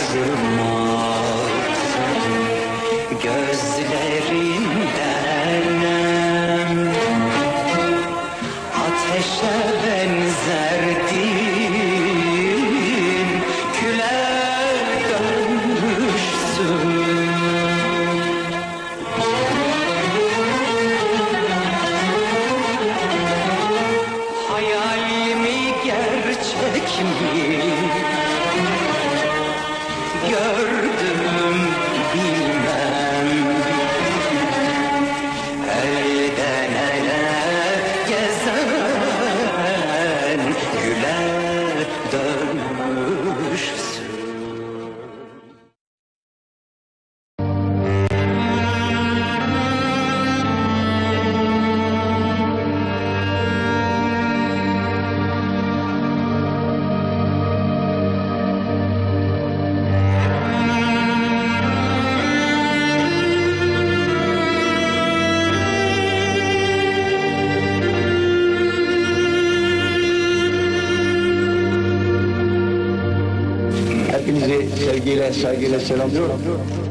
gözlerinden ateşe benzerdin, küle dönmüşsün. Hayal mi gerçek mi gördüm bilmem, elden ele gezen güle dönmüşsün. Hepinizi sevgiyle, saygıyla selamlıyorum.